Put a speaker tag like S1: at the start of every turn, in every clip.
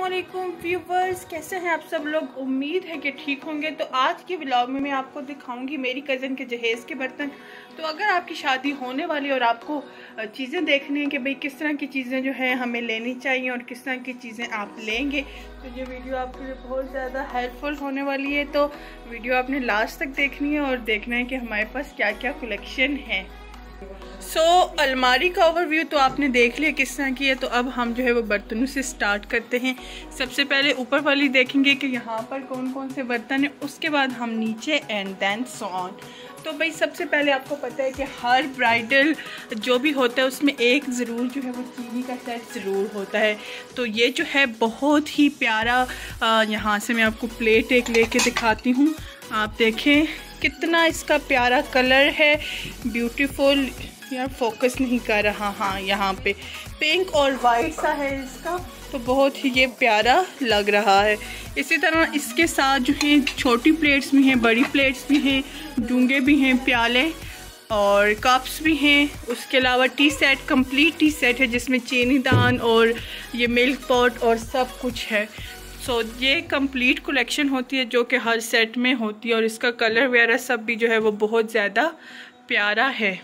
S1: अस्सलामुअलैकुम व्यूवर्स, कैसे हैं आप सब लोग। उम्मीद है कि ठीक होंगे। तो आज के व्लॉग में मैं आपको दिखाऊंगी मेरी कज़न के जहेज़ के बर्तन। तो अगर आपकी शादी होने वाली और आपको चीज़ें देखनी है कि भाई किस तरह की चीज़ें जो है हमें लेनी चाहिए और किस तरह की चीज़ें आप लेंगे, तो ये वीडियो आपके लिए बहुत ज़्यादा हेल्पफुल होने वाली है। तो वीडियो आपने लास्ट तक देखनी है और देखना है कि हमारे पास क्या क्या कलेक्शन है। अलमारी का ओवरव्यू तो आपने देख लिया किस तरह की है। तो अब हम जो है वो बर्तनों से स्टार्ट करते हैं। सबसे पहले ऊपर वाली देखेंगे कि यहाँ पर कौन कौन से बर्तन हैं, उसके बाद हम नीचे एंड देन सो ऑन। तो भाई सबसे पहले आपको पता है कि हर ब्राइडल जो भी होता है उसमें एक ज़रूर जो है वो चीनी का सेट ज़रूर होता है। तो ये जो है बहुत ही प्यारा, यहाँ से मैं आपको प्लेट एक लेके दिखाती हूँ। आप देखें कितना इसका प्यारा कलर है, ब्यूटीफुल। यार फोकस नहीं कर रहा, हाँ यहाँ पे पिंक और वाइट सा है इसका, तो बहुत ही ये प्यारा लग रहा है। इसी तरह इसके साथ जो है छोटी प्लेट्स भी हैं, बड़ी प्लेट्स भी हैं, डूंगे भी हैं, प्याले और कप्स भी हैं। उसके अलावा tea set, complete tea set है जिसमें चीनी दान और ये मिल्क पॉट और सब कुछ है। ये कंप्लीट कलेक्शन होती है जो कि हर सेट में होती है और इसका कलर वगैरह सब भी जो है वो बहुत ज़्यादा प्यारा है।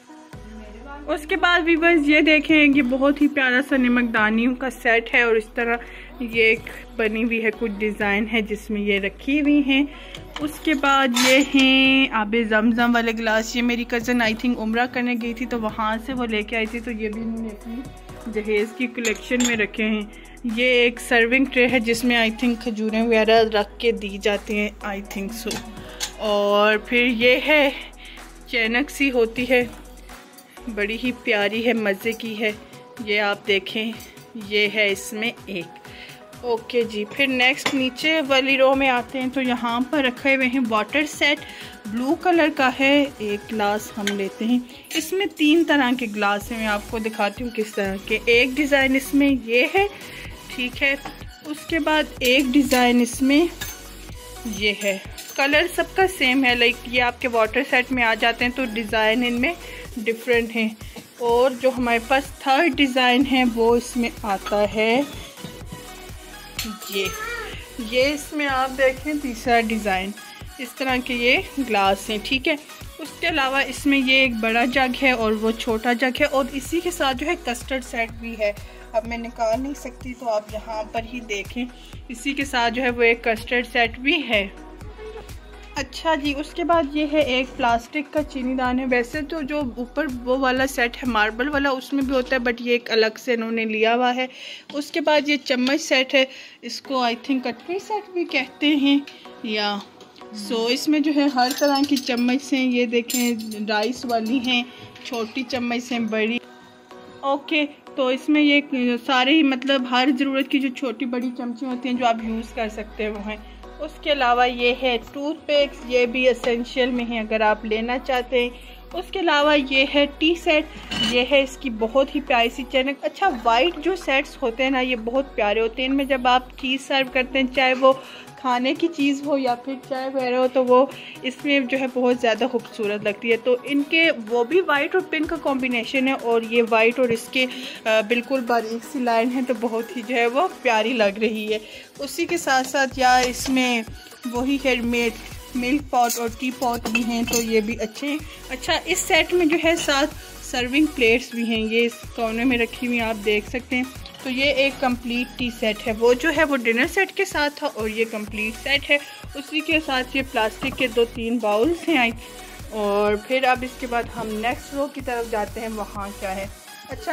S1: उसके बाद भी बस ये देखें, ये बहुत ही प्यारा सा नमकदानियों का सेट है और इस तरह ये एक बनी हुई है, कुछ डिज़ाइन है जिसमें ये रखी हुई हैं। उसके बाद ये हैं आबे ज़मज़म वाले गिलास। ये मेरी कज़न आई थिंक उम्रा करने गई थी तो वहाँ से वो लेके आई थी, तो ये भी उन्होंने अपनी जहेज़ की कलेक्शन में रखे हैं। ये एक सर्विंग ट्रे है जिसमें आई थिंक खजूरें वगैरह रख के दी जाती हैं, आई थिंक सो। और फिर ये है चैनक सी होती है, बड़ी ही प्यारी है, मज़े की है। ये आप देखें, ये है इसमें एक। ओके जी, फिर नेक्स्ट नीचे वाली रो में आते हैं। तो यहाँ पर रखे हुए हैं वाटर सेट, ब्लू कलर का है। एक ग्लास हम लेते हैं, इसमें 3 तरह के ग्लास हैं, मैं आपको दिखाती हूँ किस तरह के। एक डिज़ाइन इसमें ये है, ठीक है। उसके बाद एक डिज़ाइन इसमें ये है, कलर सबका सेम है, लाइक ये आपके वाटर सेट में आ जाते हैं तो डिज़ाइन इनमें डिफरेंट हैं। और जो हमारे पास थर्ड डिज़ाइन है वो इसमें आता है ये इसमें आप देखें तीसरा डिज़ाइन, इस तरह के ये ग्लास हैं, ठीक है। उसके अलावा इसमें ये एक बड़ा जग है और वो छोटा जग है और इसी के साथ जो है कस्टर्ड सेट भी है। अब मैं निकाल नहीं सकती तो आप यहाँ पर ही देखें, इसी के साथ जो है वो एक कस्टर्ड सेट भी है। अच्छा जी, उसके बाद ये है एक प्लास्टिक का चीनी दान है। वैसे तो जो ऊपर वो वाला सेट है मार्बल वाला उसमें भी होता है, बट ये एक अलग से इन्होंने लिया हुआ है। उसके बाद ये चम्मच सेट है, इसको आई थिंक कटोरी सेट भी कहते हैं या इसमें जो है हर तरह की चम्मच हैं। ये देखें राइस वाली हैं, छोटी चम्मच हैं, बड़ी। ओके, तो इसमें ये सारे ही मतलब हर ज़रूरत की जो छोटी बड़ी चमची होती हैं जो आप यूज़ कर सकते हैं वो हैं। उसके अलावा ये है टूथपिक्स, ये भी एसेंशियल में है अगर आप लेना चाहते हैं। उसके अलावा ये है टी सेट, ये है इसकी बहुत ही प्यारी सी चैनक। अच्छा, वाइट जो सेट्स होते हैं ना ये बहुत प्यारे होते हैं। इनमें जब आप चीज़ सर्व करते हैं, चाहे वो खाने की चीज़ हो या फिर चाय वगैरह हो, तो वो इसमें जो है बहुत ज़्यादा खूबसूरत लगती है। तो इनके वो भी वाइट और पिंक का कॉम्बिनेशन है और ये वाइट और इसके बिल्कुल बारीक सी लाइन है, तो बहुत ही जो है वो प्यारी लग रही है। उसी के साथ साथ यार इसमें वही हैंडमेड मिल्क पॉट और टी पॉट भी हैं, तो ये भी अच्छे हैं। अच्छा, इस सेट में जो है 7 सर्विंग प्लेट्स भी हैं, ये इस कोने में रखी हुई आप देख सकते हैं। तो ये एक कंप्लीट टी सेट है, वो जो है वो डिनर सेट के साथ था और ये कंप्लीट सेट है। उसी के साथ ये प्लास्टिक के 2-3 बाउल्स हैं। और फिर अब इसके बाद हम नेक्स्ट रो की तरफ जाते हैं, वहाँ क्या है। अच्छा,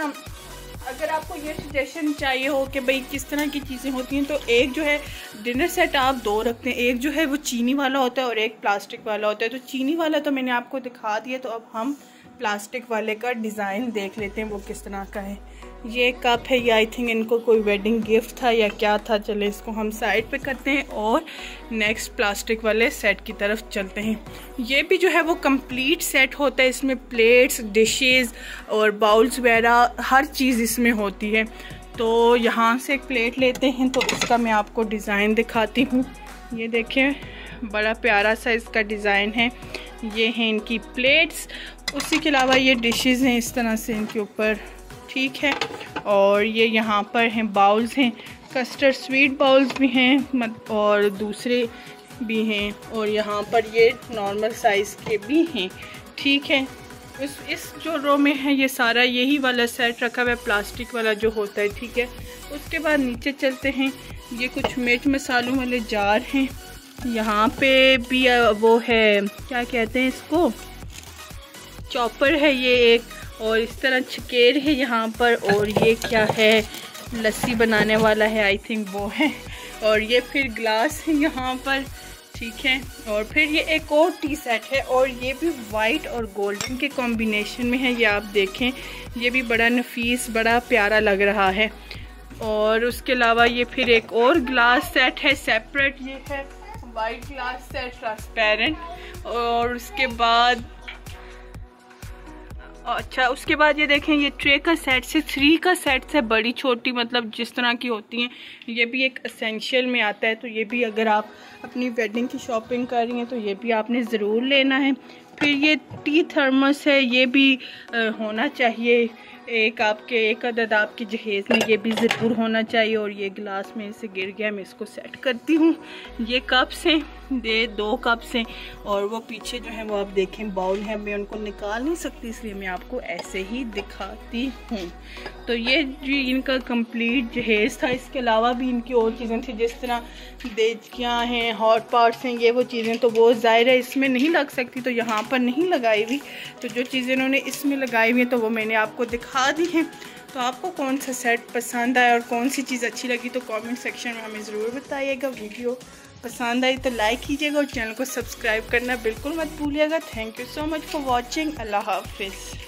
S1: अगर आपको ये सजेशन चाहिए हो कि भाई किस तरह की चीज़ें होती हैं, तो एक जो है डिनर सेट आप 2 रखते हैं, एक जो है वो चीनी वाला होता है और एक प्लास्टिक वाला होता है। तो चीनी वाला तो मैंने आपको दिखा दिया, तो अब हम प्लास्टिक वाले का डिज़ाइन देख लेते हैं वो किस तरह का है। ये कप है, ये आई थिंक इनको कोई वेडिंग गिफ्ट था या क्या था। चले इसको हम साइड पे करते हैं और नेक्स्ट प्लास्टिक वाले सेट की तरफ चलते हैं। ये भी जो है वो कंप्लीट सेट होता है, इसमें प्लेट्स, डिशेस और बाउल्स वगैरह हर चीज़ इसमें होती है। तो यहाँ से एक प्लेट लेते हैं, तो इसका मैं आपको डिज़ाइन दिखाती हूँ। ये देखें, बड़ा प्यारा सा इसका डिज़ाइन है। ये हैं इनकी प्लेट्स, उसी के अलावा ये डिशेस हैं इस तरह से इनके ऊपर, ठीक है। और ये यहाँ पर हैं बाउल्स हैं, कस्टर्ड स्वीट बाउल्स भी हैं और दूसरे भी हैं, और यहाँ पर ये नॉर्मल साइज़ के भी हैं, ठीक है। इस जो रो में है ये सारा यही वाला सेट रखा हुआ है, प्लास्टिक वाला जो होता है, ठीक है। उसके बाद नीचे चलते हैं, ये कुछ मिर्च मसालों वाले जार हैं। यहाँ पे भी वो है, क्या कहते हैं इसको, चॉपर है ये एक, और इस तरह छकेर है यहाँ पर, और ये क्या है, लस्सी बनाने वाला है आई थिंक वो है, और ये फिर ग्लास है यहाँ पर, ठीक है। और फिर ये एक और टी सेट है, और ये भी वाइट और गोल्डन के कॉम्बिनेशन में है, ये आप देखें, ये भी बड़ा नफीस बड़ा प्यारा लग रहा है। और उसके अलावा ये फिर एक और ग्लास सेट है सेपरेट, ये है वाइट ग्लास सेट ट्रांसपेरेंट। और उसके बाद अच्छा, उसके बाद ये देखें, ये ट्रे का सेट से 3 का सेट से बड़ी छोटी मतलब जिस तरह की होती हैं, ये भी एक एसेंशियल में आता है। तो ये भी अगर आप अपनी वेडिंग की शॉपिंग कर रही हैं तो ये भी आपने ज़रूर लेना है। फिर ये टी थर्मस है, ये भी होना चाहिए, एक अदद आपके जहेज़ में ये भी ज़रूर होना चाहिए। और ये गिलास में से गिर गया, मैं इसको सेट करती हूँ। ये कप्स हैं, ये 2 कप्स हैं, और वो पीछे जो है वो आप देखें बाउल है, मैं उनको निकाल नहीं सकती इसलिए मैं आपको ऐसे ही दिखाती हूँ। तो ये जी इनका कंप्लीट जहेज़ था। इसके अलावा भी इनकी और चीज़ें थी, जिस तरह देचकियाँ हैं, हॉट पॉट्स हैं, ये वो चीज़ें तो वो ज़ाहिर है इसमें नहीं लग सकती, तो यहाँ पर नहीं लगाई हुई। तो जो चीज़ें इन्होंने इसमें लगाई हुई हैं तो वो मैंने आपको दिखा दी हैं। तो आपको कौन सा सेट पसंद आया और कौन सी चीज़ अच्छी लगी तो कमेंट सेक्शन में हमें ज़रूर बताइएगा। वीडियो पसंद आई तो लाइक कीजिएगा और चैनल को सब्सक्राइब करना बिल्कुल मत भूलिएगा। Thank you so much for watching. अल्लाह हाफिज़।